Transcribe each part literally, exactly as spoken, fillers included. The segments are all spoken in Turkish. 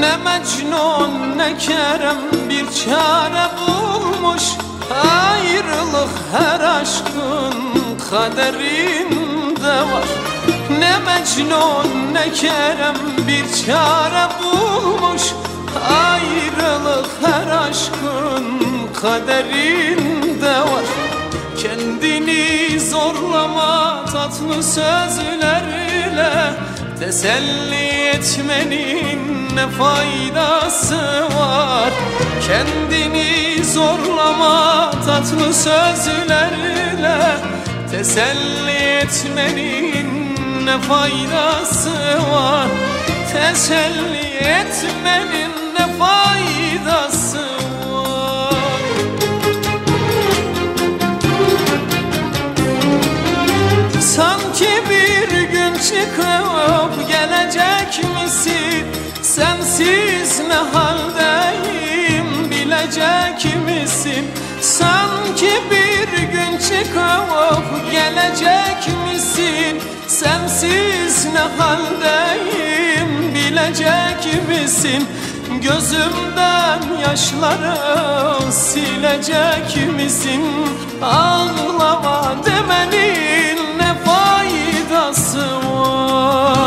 Ne Mecnun ne Kerem bir çare bulmuş, ayrılık her aşkın kaderinde var. Ne Mecnun ne Kerem bir çare bulmuş, ayrılık her aşkın kaderinde var. Kendini zorlama tatlı sözlerle, teselli etmenin ne faydası var? Kendini zorlama tatlı sözlerle, teselli etmenin ne faydası var? Teselli etmenin ne faydası var? Sanki bir gün çıkıp gelecek misin? Sensiz ne haldeyim bilecek misin? Sanki bir gün çıkıp gelecek misin? Sensiz ne haldeyim bilecek misin? Gözümden yaşları silecek misin? Ağlama demenin ne faydası var?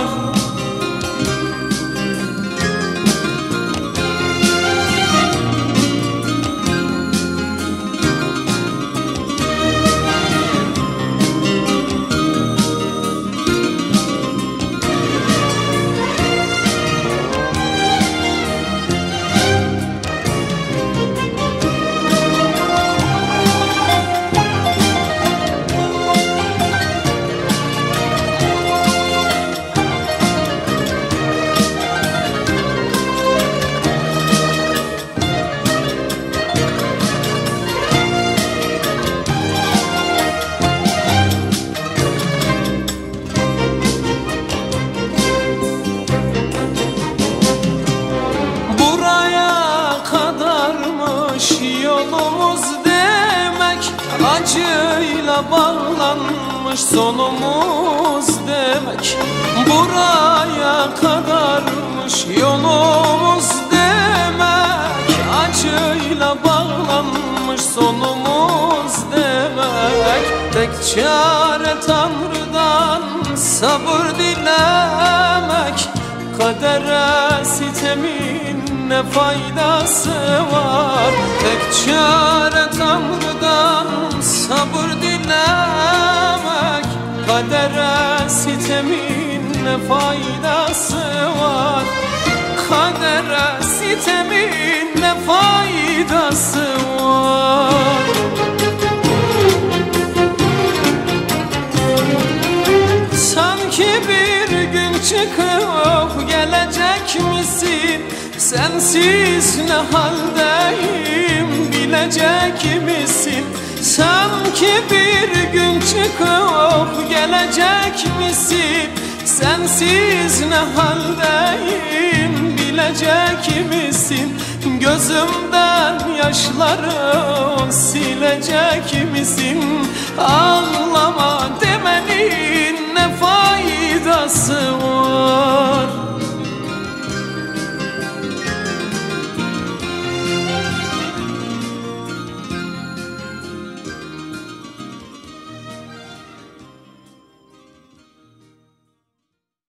Yolumuz demek, acıyla bağlanmış sonumuz demek. Buraya kadarmış yolumuz demek, acıyla bağlanmış sonumuz demek. Tek çare Tanrı'dan sabır dilemek, kadere sitemin ne faydası var? Tek çare Tanrı'dan sabır dilemek, kadere sitemin ne faydası var? Kadere sitemin ne faydası var? Sanki bir gün çıkıp gelecek misin? Sensiz ne haldeyim bilecek misin? Sanki bir gün çıkıp gelecek misin? Sensiz ne haldeyim bilecek misin? Gözümden yaşları silecek misin? Ağlama demenin ne faydası var?